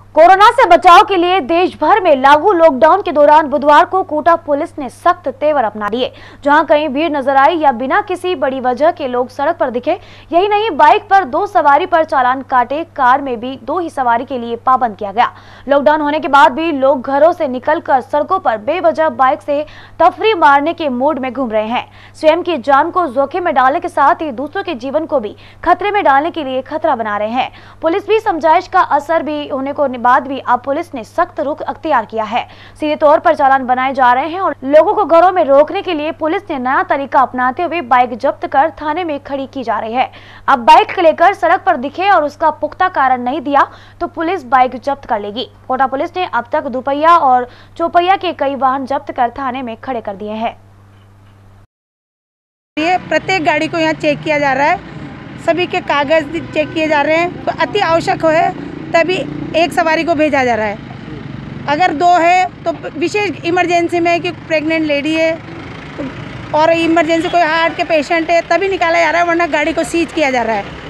Corona से बचाव के लिए देश भर में लागू लॉकडाउन के दौरान बुधवार को कोटा पुलिस ने सख्त तेवर अपना लिए। जहां कहीं भीड़ नजर आई या बिना किसी बड़ी वजह के लोग सड़क पर दिखे। यही नहीं, बाइक पर 2 सवारी पर चालान काटे, कार में भी 2 ही सवारी के लिए पाबंद किया गया। लॉकडाउन होने के बाद भी लोग घरों से निकलकर सड़कों पर बेवजह बाइक से तफरी मारने के मूड में घूम रहे हैं। स्वयं की जान को जोखिम में डालने के साथ ही दूसरों के जीवन को भी खतरे में डालने के लिए खतरा बना रहे हैं। पुलिस भी समझाइश का असर भी होने को बाद भी अब पुलिस ने सख्त रुख अख्तियार किया है। सीधे तौर पर चालान बनाए जा रहे हैं और लोगों को घरों में रोकने के लिए पुलिस ने नया तरीका अपनाते हुए बाइक जब्त कर थाने में खड़ी की जा रही है। अब बाइक लेकर सड़क पर दिखे और उसका पुख्ता कारण नहीं दिया तो पुलिस बाइक जब्त कर लेगी। कोटा पुलिस ने अब तक दुपहिया और चौपहिया के कई वाहन जब्त कर थाने में खड़े कर दिए हैं। ये प्रत्येक गाड़ी को यहाँ चेक किया जा रहा है, सभी के कागज चेक किए जा रहे हैं। तो अति आवश्यक हो तभी एक सवारी को भेजा जा रहा है। अगर 2 है तो विशेष इमरजेंसी में कि प्रेग्नेंट लेडी है और इमरजेंसी कोई हार्ट के पेशेंट है तभी निकाला जा रहा है, वरना गाड़ी को सीज किया जा रहा है।